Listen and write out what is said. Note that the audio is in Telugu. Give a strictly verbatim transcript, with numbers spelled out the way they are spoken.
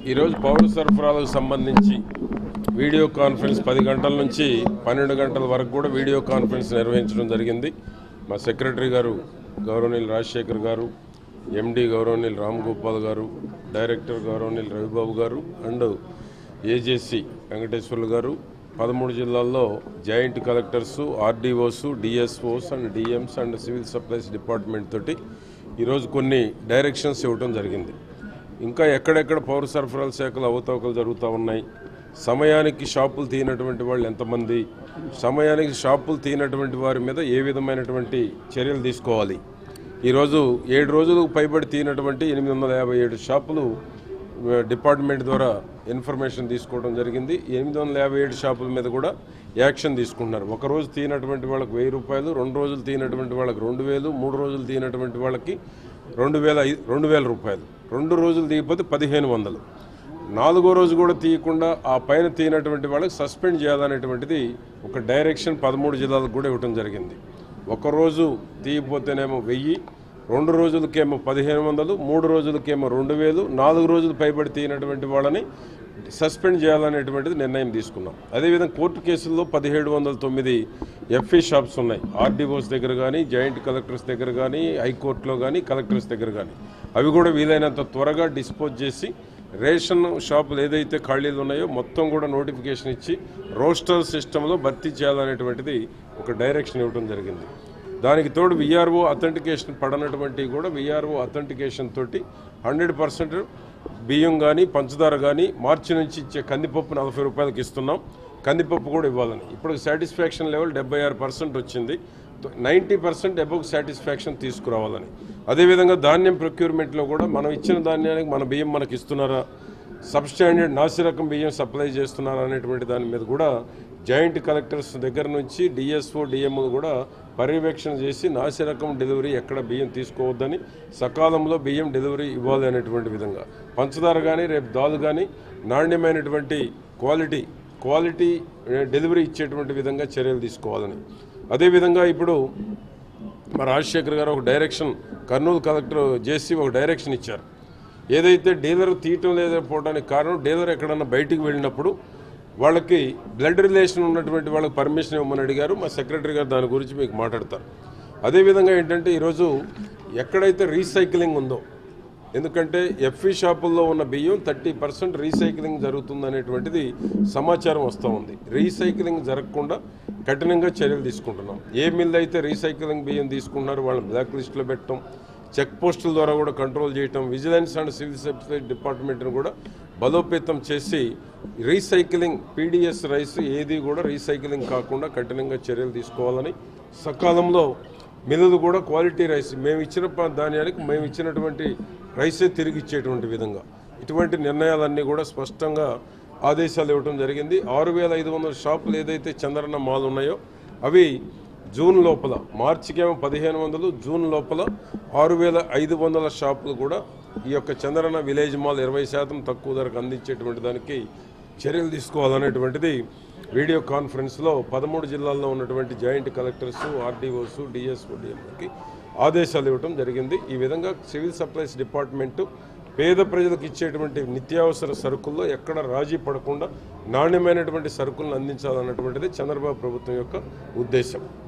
ఈరోజు పౌర సరఫరాలకు సంబంధించి వీడియో కాన్ఫరెన్స్ పది గంటల నుంచి పన్నెండు గంటల వరకు కూడా వీడియో కాన్ఫరెన్స్ నిర్వహించడం జరిగింది. మా సెక్రటరీ గారు గౌరవనీయులు రాజశేఖర్ గారు, ఎండి గౌరవనీయులు రామ్ గోపాల్ గారు, డైరెక్టర్ గౌరవనీయులు రవిబాబు గారు అండ్ ఏజేసీ వెంకటేశ్వర్లు గారు, పదమూడు జిల్లాల్లో joint collectors, RDOs, DSOs and DMs and civil supplies department తోటి ఈరోజు కొన్ని డైరెక్షన్స్ ఇవ్వడం జరిగింది. ఇంకా ఎక్కడెక్కడ పౌర సరఫరాల శాఖలు అవతవకలు జరుగుతూ ఉన్నాయి, సమయానికి షాపులు తీయనటువంటి వాళ్ళు ఎంతమంది, సమయానికి షాపులు తీయనటువంటి వారి మీద ఏ విధమైనటువంటి చర్యలు తీసుకోవాలి. ఈరోజు ఏడు రోజులకు పైబడి తీయనటువంటి ఎనిమిది వందల యాభై ఏడు షాపులు డిపార్ట్మెంట్ ద్వారా ఇన్ఫర్మేషన్ తీసుకోవడం జరిగింది. ఎనిమిది వందల యాభై ఏడు షాపుల మీద కూడా యాక్షన్ తీసుకుంటున్నారు. ఒక రోజు తీయనటువంటి వాళ్ళకి వెయ్యి రూపాయలు, రెండు రోజులు తీయనటువంటి వాళ్ళకి రెండు వేలు, మూడు రోజులు తీయనటువంటి వాళ్ళకి రెండు వేల రెండు వేల రూపాయలు, రెండు రోజులు తీయకపోతే పదిహేను వందలు, నాలుగో రోజు కూడా తీయకుండా ఆ పైన తీయనటువంటి వాళ్ళకి సస్పెండ్ చేయాలనేటువంటిది ఒక డైరెక్షన్ పదమూడు జిల్లాలకు కూడా ఇవ్వడం జరిగింది. ఒకరోజు తీయకపోతేనేమో వెయ్యి, రెండు రోజులకేమో పదిహేను వందలు, మూడు రోజులకేమో రెండు వేలు, నాలుగు రోజులు పైబడి తీయనటువంటి వాళ్ళని సస్పెండ్ చేయాలనేటువంటిది నిర్ణయం తీసుకున్నాం. అదేవిధంగా కోర్టు కేసుల్లో పదిహేడు వందల తొమ్మిది ఎఫ్ఈ షాప్స్ ఉన్నాయి. ఆర్డీఓస్ దగ్గర కానీ, జాయింట్ కలెక్టర్స్ దగ్గర కానీ, హైకోర్టులో కానీ, కలెక్టర్స్ దగ్గర కానీ. అవి కూడా వీలైనంత త్వరగా డిస్పోజ్ చేసి రేషన్ షాపులు ఏదైతే ఖాళీలు ఉన్నాయో మొత్తం కూడా నోటిఫికేషన్ ఇచ్చి రోస్టర్ సిస్టంలో భర్తీ చేయాలనేటువంటిది ఒక డైరెక్షన్ ఇవ్వడం జరిగింది. దానికి తోడు విఆర్ఓ అథెంటికేషన్ పడనటువంటివి కూడా విఆర్ఓ అథెంటికేషన్ తోటి హండ్రెడ్ పర్సెంట్ బియ్యం కానీ, పంచదార కానీ మార్చి నుంచి ఇచ్చే కందిపప్పు నలభై రూపాయలకి ఇస్తున్నాం. కందిపప్పు కూడా ఇవ్వాలని ఇప్పుడు సాటిస్ఫాక్షన్ లెవెల్ డెబ్బై ఆరు పర్సెంట్ వచ్చింది. నైంటీ పర్సెంట్ అబౌవ్ సాటిస్ఫాక్షన్ తీసుకురావాలని. అదేవిధంగా ధాన్యం ప్రొక్యూర్మెంట్లో కూడా మనం ఇచ్చిన ధాన్యానికి మన బియ్యం మనకి ఇస్తున్నారా, సబ్స్టాండర్డ్ నాసిరకం బియ్యం సప్లై చేస్తున్నారా అనేటువంటి దాని మీద కూడా జాయింట్ కలెక్టర్స్ దగ్గర నుంచి డిఎస్ఓ డిఎంలు కూడా పర్యవేక్షణ చేసి నాసిరకం డెలివరీ ఎక్కడ బియ్యం తీసుకోవద్దని, సకాలంలో బియ్యం డెలివరీ ఇవ్వాలి అనేటువంటి విధంగా, పంచదార కానీ రేపు దాలు కానీ నాణ్యమైనటువంటి క్వాలిటీ క్వాలిటీ డెలివరీ ఇచ్చేటువంటి విధంగా చర్యలు తీసుకోవాలని. అదేవిధంగా ఇప్పుడు మా రాజశేఖర్ గారు ఒక డైరెక్షన్, కర్నూలు కలెక్టర్ చేసి ఒక డైరెక్షన్ ఇచ్చారు. ఏదైతే డీలర్ తీయటం లేకపోవడానికి కారణం, డీలర్ ఎక్కడన్నా బయటికి వెళ్ళినప్పుడు వాళ్ళకి బ్లడ్ రిలేషన్ ఉన్నటువంటి వాళ్ళకి పర్మిషన్ ఇవ్వమని అడిగారు. మా సెక్రటరీ గారు దాని గురించి మీకు మాట్లాడతారు. అదేవిధంగా ఏంటంటే ఈరోజు ఎక్కడైతే రీసైక్లింగ్ ఉందో, ఎందుకంటే ఎఫ్ఈ షాపుల్లో ఉన్న బియ్యం థర్టీ పర్సెంట్ రీసైక్లింగ్ జరుగుతుందనేటువంటిది సమాచారం వస్తూ ఉంది. రీసైక్లింగ్ జరగకుండా కఠినంగా చర్యలు తీసుకుంటున్నాం. ఏ మిల్ అయితే రీసైక్లింగ్ బియ్యం తీసుకుంటున్నారో వాళ్ళని బ్లాక్ లిస్టులో పెట్టడం, చెక్ పోస్టుల ద్వారా కూడా కంట్రోల్ చేయటం, విజిలెన్స్ అండ్ సివిల్ సప్లైస్ డిపార్ట్మెంట్ను కూడా బలోపేతం చేసి రీసైక్లింగ్ పీడిఎస్ రైస్ ఏది కూడా రీసైక్లింగ్ కాకుండా కఠినంగా చర్యలు తీసుకోవాలని, సకాలంలో మిల్లులు కూడా క్వాలిటీ రైస్ మేము ఇచ్చిన ధాన్యానికి మేము ఇచ్చినటువంటి రైసే తిరిగి ఇచ్చేటువంటి విధంగా ఇటువంటి నిర్ణయాలన్నీ కూడా స్పష్టంగా ఆదేశాలు ఇవ్వడం జరిగింది. ఆరు వేల ఐదు వందల షాపులు ఏదైతే చంద్రన్న మాల్ ఉన్నాయో అవి జూన్ లోపల, మార్చికేమో పదిహేను వందలు, జూన్ లోపల ఆరు వేల ఐదు వందల షాపులు కూడా ఈ యొక్క చంద్రన్న విలేజ్ మాల్ ఇరవై శాతం తక్కువ ధరకు అందించేటువంటి దానికి చర్యలు తీసుకోవాలనేటువంటిది వీడియో కాన్ఫరెన్స్లో పదమూడు జిల్లాల్లో ఉన్నటువంటి జాయింట్ కలెక్టర్స్, ఆర్డీఓస్, డిఎస్ఓ డిఎంకి ఆదేశాలు ఇవ్వడం జరిగింది. ఈ విధంగా సివిల్ సప్లైస్ డిపార్ట్మెంటు పేద ప్రజలకు ఇచ్చేటువంటి నిత్యావసర సరుకుల్లో ఎక్కడ రాజీ పడకుండా నాణ్యమైనటువంటి సరుకులను అందించాలన్నటువంటిది చంద్రబాబు ప్రభుత్వం యొక్క ఉద్దేశం.